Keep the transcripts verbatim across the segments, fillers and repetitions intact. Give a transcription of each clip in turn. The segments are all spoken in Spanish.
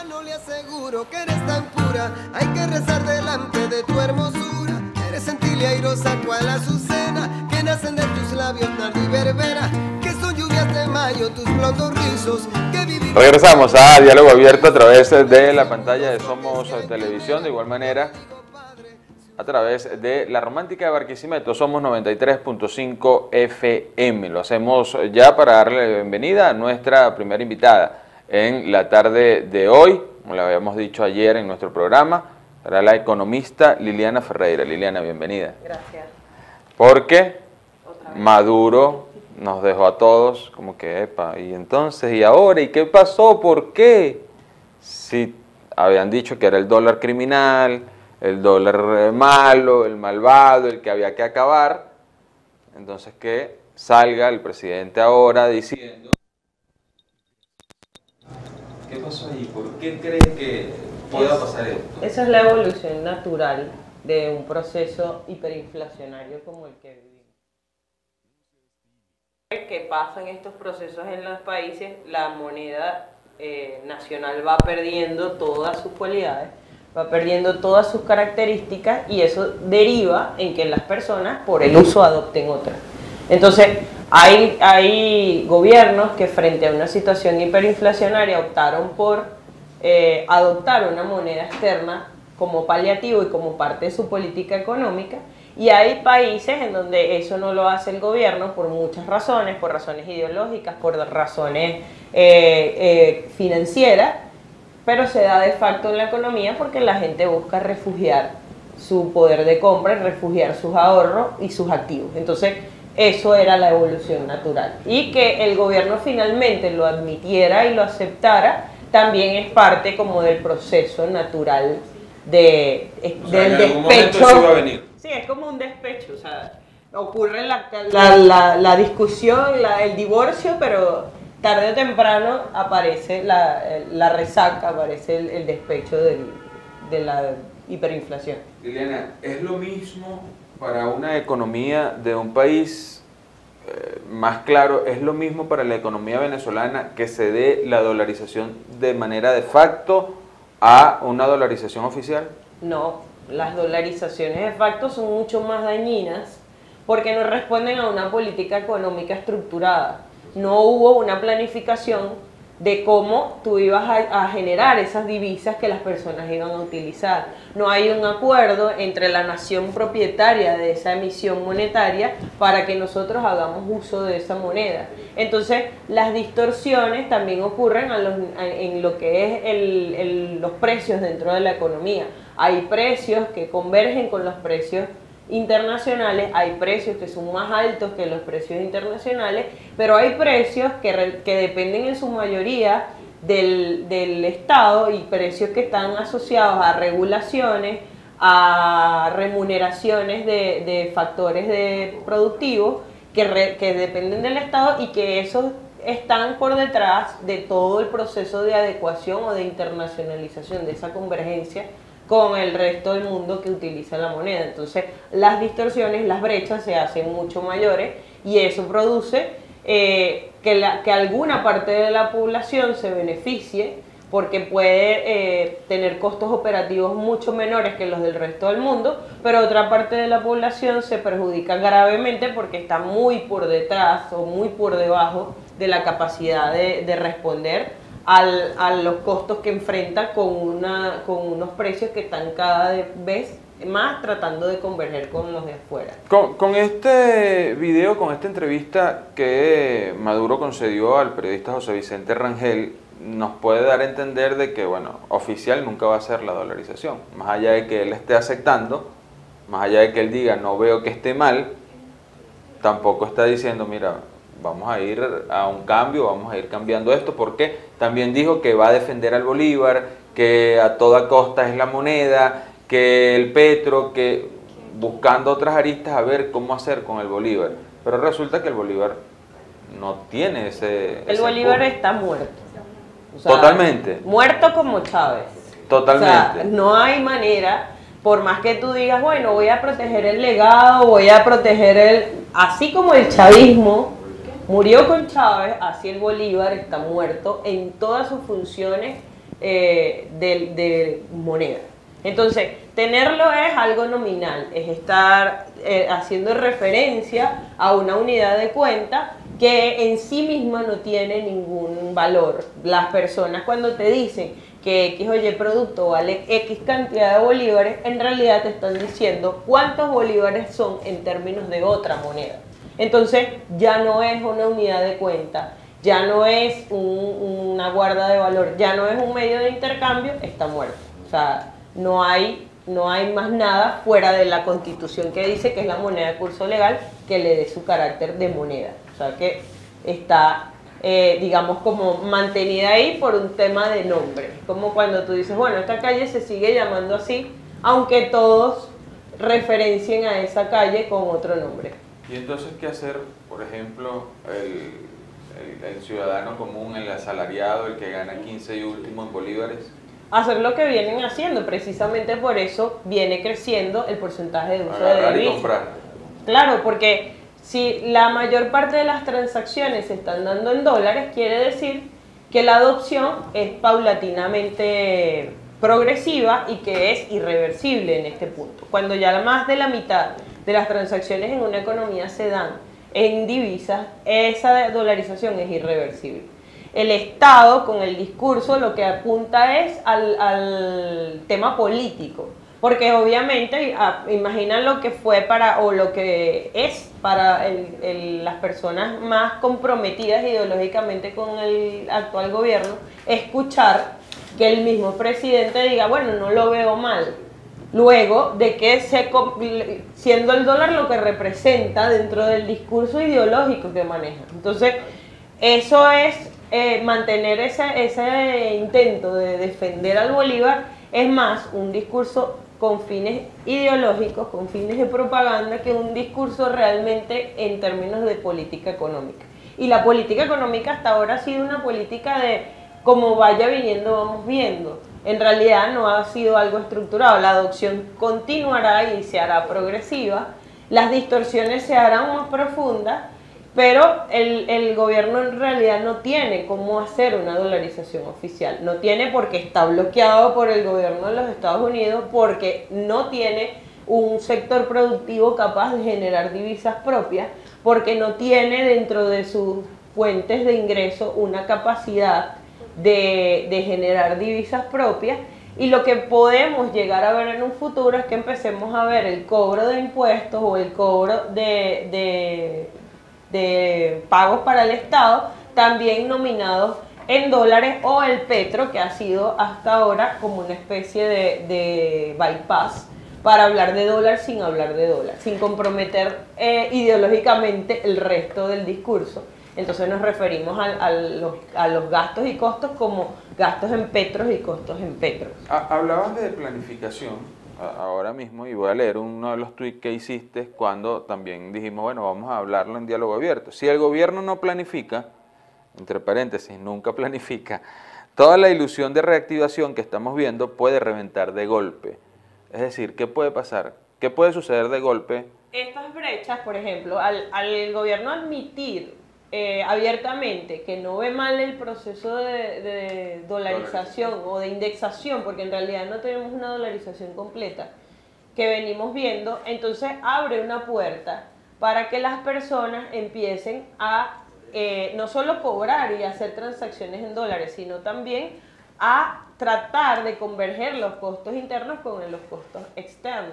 mano le aseguro que eres tan pura, hay que rezar delante de tu hermosura. Eres gentil y airosa cual azucena, que nacen de tus labios nardo y verbena, que son lluvias de mayo tus blondos rizos, que vivir... Regresamos a Diálogo Abierto a través de la pantalla de Somos Televisión, de igual manera a través de la Romántica de Barquisimeto, Somos noventa y tres punto cinco F M. Lo hacemos ya para darle la bienvenida a nuestra primera invitada en la tarde de hoy, como le habíamos dicho ayer en nuestro programa, para la economista Liliana Ferreira. Liliana, bienvenida. Gracias. Porque Maduro nos dejó a todos como que, epa, y entonces, ¿y ahora? ¿Y qué pasó? ¿Por qué? Si habían dicho que era el dólar criminal, el dólar malo, el malvado, el que había que acabar, entonces que salga el presidente ahora diciendo... ¿Qué pasó ahí? ¿Por qué creen que pueda pasar esto? Esa es la evolución natural de un proceso hiperinflacionario como el que vivimos. ¿Qué pasa en estos procesos en los países? La moneda eh, nacional va perdiendo todas sus cualidades, va perdiendo todas sus características y eso deriva en que las personas por el uso adopten otras. Entonces hay, hay gobiernos que frente a una situación hiperinflacionaria optaron por eh, adoptar una moneda externa como paliativo y como parte de su política económica, y hay países en donde eso no lo hace el gobierno por muchas razones, por razones ideológicas, por razones eh, eh, financieras, pero se da de facto en la economía porque la gente busca refugiar su poder de compra, refugiar sus ahorros y sus activos. Entonces, eso era la evolución natural. Y que el gobierno finalmente lo admitiera y lo aceptara, también es parte como del proceso natural de, o sea, del en algún despecho. momento sí va a venir. Sí, es como un despecho, o sea, ocurre la, la, la, la discusión, la, el divorcio, pero tarde o temprano aparece la, la resaca, aparece el, el despecho del, de la hiperinflación. Liliana, ¿es lo mismo para una economía de un país eh, más claro, es lo mismo para la economía venezolana que se dé la dolarización de manera de facto a una dolarización oficial? No, las dolarizaciones de facto son mucho más dañinas porque no responden a una política económica estructurada. No hubo una planificación de cómo tú ibas a, a generar esas divisas que las personas iban a utilizar. No hay un acuerdo entre la nación propietaria de esa emisión monetaria para que nosotros hagamos uso de esa moneda. Entonces, las distorsiones también ocurren a los, a, en lo que es el, el, los precios dentro de la economía. Hay precios que convergen con los precios internacionales, hay precios que son más altos que los precios internacionales, pero hay precios que, re, que dependen en su mayoría del, del Estado y precios que están asociados a regulaciones, a remuneraciones de, de factores de productivos que, re, que dependen del Estado y que esos están por detrás de todo el proceso de adecuación o de internacionalización de esa convergencia con el resto del mundo que utiliza la moneda. Entonces las distorsiones, las brechas se hacen mucho mayores y eso produce eh, que, la, que alguna parte de la población se beneficie porque puede eh, tener costos operativos mucho menores que los del resto del mundo, pero otra parte de la población se perjudica gravemente porque está muy por detrás o muy por debajo de la capacidad de, de responder Al, a los costos que enfrenta con, una, con unos precios que están cada vez más tratando de converger con los de afuera. Con, con este video, con esta entrevista que Maduro concedió al periodista José Vicente Rangel, nos puede dar a entender de que, bueno, oficial nunca va a ser la dolarización. Más allá de que él esté aceptando, más allá de que él diga no veo que esté mal, tampoco está diciendo, mira, vamos a ir a un cambio, vamos a ir cambiando esto, porque también dijo que va a defender al Bolívar, que a toda costa es la moneda, que el petro, que buscando otras aristas a ver cómo hacer con el Bolívar. Pero resulta que el Bolívar no tiene ese... El ese Bolívar empuje. está muerto. O sea, totalmente. Muerto como Chávez. Totalmente. O sea, no hay manera, por más que tú digas, bueno, voy a proteger el legado, voy a proteger el... Así como el chavismo murió con Chávez, así el Bolívar está muerto en todas sus funciones eh, de, de moneda. Entonces, tenerlo es algo nominal, es estar eh, haciendo referencia a una unidad de cuenta que en sí misma no tiene ningún valor. Las personas cuando te dicen que X o Y producto vale X cantidad de bolívares, en realidad te están diciendo cuántos bolívares son en términos de otra moneda. Entonces ya no es una unidad de cuenta, ya no es un, una guarda de valor, ya no es un medio de intercambio, está muerto. O sea, no hay, no hay más nada fuera de la Constitución que dice que es la moneda de curso legal que le dé su carácter de moneda. O sea que está, eh, digamos, como mantenida ahí por un tema de nombre. Como cuando tú dices, bueno, esta calle se sigue llamando así, aunque todos referencien a esa calle con otro nombre. ¿Y entonces qué hacer, por ejemplo, el, el, el ciudadano común, el asalariado, el que gana quince y último en bolívares? Hacer lo que vienen haciendo, precisamente por eso viene creciendo el porcentaje de uso Agarrar de y divisas. comprar. Claro, porque si la mayor parte de las transacciones se están dando en dólares, quiere decir que la adopción es paulatinamente progresiva y que es irreversible en este punto. Cuando ya más de la mitad de las transacciones en una economía se dan en divisas, esa dolarización es irreversible. El Estado, con el discurso, lo que apunta es al, al tema político. Porque obviamente, imaginan lo que fue para, o lo que es para el, el, las personas más comprometidas ideológicamente con el actual gobierno, escuchar que el mismo presidente diga, bueno, no lo veo mal. Luego de que, se, siendo el dólar lo que representa dentro del discurso ideológico que maneja. Entonces, eso es eh, mantener ese, ese intento de defender al Bolívar, es más un discurso con fines ideológicos, con fines de propaganda, que un discurso realmente en términos de política económica. Y la política económica hasta ahora ha sido una política de como vaya viniendo, vamos viendo. En realidad no ha sido algo estructurado. La adopción continuará y se hará progresiva. Las distorsiones se harán más profundas, pero el, el gobierno en realidad no tiene cómo hacer una dolarización oficial. No tiene porque está bloqueado por el gobierno de los Estados Unidos, porque no tiene un sector productivo capaz de generar divisas propias, porque no tiene dentro de sus fuentes de ingreso una capacidad de, de generar divisas propias. Y lo que podemos llegar a ver en un futuro es que empecemos a ver el cobro de impuestos o el cobro de... de de pagos para el Estado, también nominados en dólares, o el petro, que ha sido hasta ahora como una especie de, de bypass para hablar de dólar sin hablar de dólar, sin comprometer eh, ideológicamente el resto del discurso. Entonces nos referimos a, a, los, a los gastos y costos como gastos en petros y costos en petros. Hablabas de planificación ahora mismo, y voy a leer uno de los tweets que hiciste cuando también dijimos, bueno, vamos a hablarlo en diálogo abierto. Si el gobierno no planifica, entre paréntesis, nunca planifica, toda la ilusión de reactivación que estamos viendo puede reventar de golpe. Es decir, ¿qué puede pasar? ¿Qué puede suceder de golpe? Estas brechas, por ejemplo, al, al gobierno admitir eh, abiertamente que no ve mal el proceso de, de dolarización o de indexación, porque en realidad no tenemos una dolarización completa, que venimos viendo, entonces abre una puerta para que las personas empiecen a eh, no solo cobrar y hacer transacciones en dólares, sino también a tratar de converger los costos internos con los costos externos.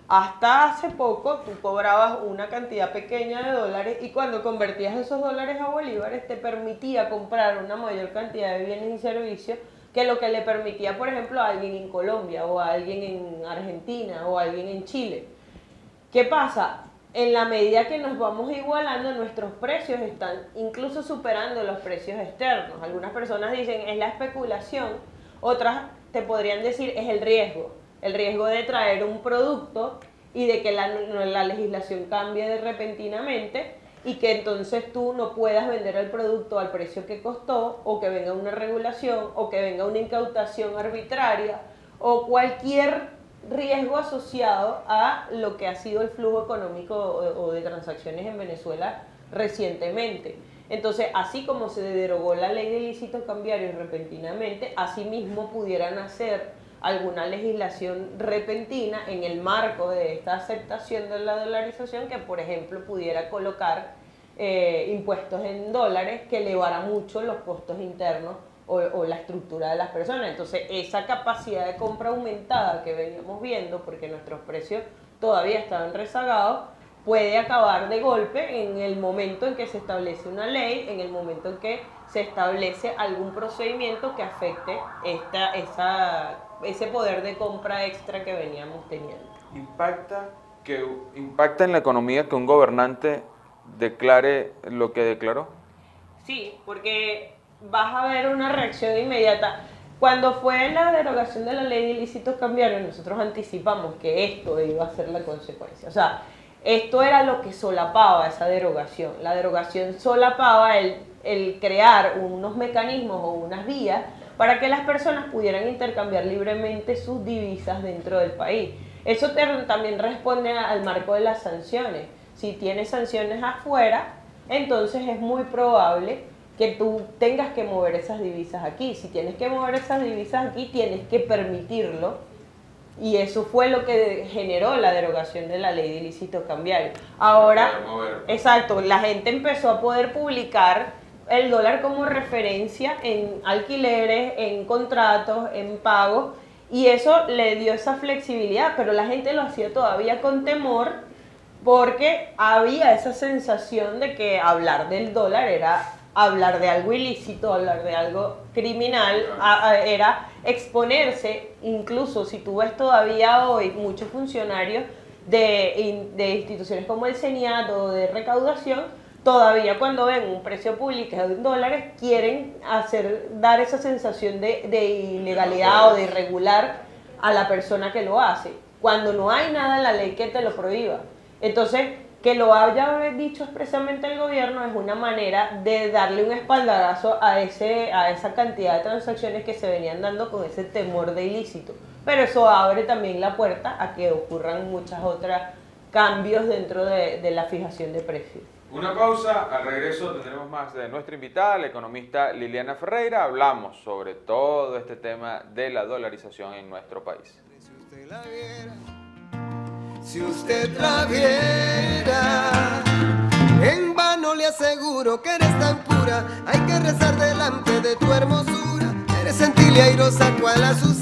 Hasta hace poco tú cobrabas una cantidad pequeña de dólares y cuando convertías esos dólares a bolívares te permitía comprar una mayor cantidad de bienes y servicios que lo que le permitía, por ejemplo, a alguien en Colombia o a alguien en Argentina o a alguien en Chile. ¿Qué pasa? En la medida que nos vamos igualando, nuestros precios están incluso superando los precios externos. Algunas personas dicen es la especulación, otras te podrían decir es el riesgo. El riesgo de traer un producto y de que la, la legislación cambie de repentinamente y que entonces tú no puedas vender el producto al precio que costó, o que venga una regulación, o que venga una incautación arbitraria, o cualquier riesgo asociado a lo que ha sido el flujo económico o, o de transacciones en Venezuela recientemente. Entonces, así como se derogó la ley de ilícitos cambiarios repentinamente, asimismo pudieran hacer alguna legislación repentina en el marco de esta aceptación de la dolarización que, por ejemplo, pudiera colocar eh, impuestos en dólares que elevara mucho los costos internos o, o la estructura de las personas. Entonces, esa capacidad de compra aumentada que veníamos viendo, porque nuestros precios todavía estaban rezagados, puede acabar de golpe en el momento en que se establece una ley, en el momento en que se establece algún procedimiento que afecte esta, esa, ese poder de compra extra que veníamos teniendo. ¿Impacta, que, ¿Impacta en la economía que un gobernante declare lo que declaró? Sí, porque vas a ver una reacción inmediata. Cuando fue la derogación de la ley de ilícitos cambiarios, nosotros anticipamos que esto iba a ser la consecuencia. O sea, esto era lo que solapaba esa derogación. La derogación solapaba el, el crear unos mecanismos o unas vías para que las personas pudieran intercambiar libremente sus divisas dentro del país. Eso te, también responde al marco de las sanciones. Si tienes sanciones afuera, entonces es muy probable que tú tengas que mover esas divisas aquí. Si tienes que mover esas divisas aquí, tienes que permitirlo. Y eso fue lo que generó la derogación de la ley de ilícitos cambiarios. Ahora, exacto, la gente empezó a poder publicar el dólar como referencia en alquileres, en contratos, en pagos, y eso le dio esa flexibilidad, pero la gente lo hacía todavía con temor porque había esa sensación de que hablar del dólar era hablar de algo ilícito, hablar de algo criminal, a, a, era exponerse. Incluso si tú ves todavía hoy muchos funcionarios de, de instituciones como el CENIAT o de recaudación, todavía cuando ven un precio publicado en dólares quieren hacer, dar esa sensación de, de ilegalidad o de irregular a la persona que lo hace, cuando no hay nada en la ley que te lo prohíba. Entonces, que lo haya dicho expresamente el gobierno es una manera de darle un espaldarazo a, ese, a esa cantidad de transacciones que se venían dando con ese temor de ilícito. Pero eso abre también la puerta a que ocurran muchos otros cambios dentro de, de la fijación de precios. Una pausa, al regreso tendremos más de nuestra invitada, la economista Liliana Ferreira. Hablamos sobre todo este tema de la dolarización en nuestro país. Si usted la viera, si usted la viera, en vano le aseguro que eres tan pura, hay que rezar delante de tu hermosura, eres gentil y airosa cual Azucena.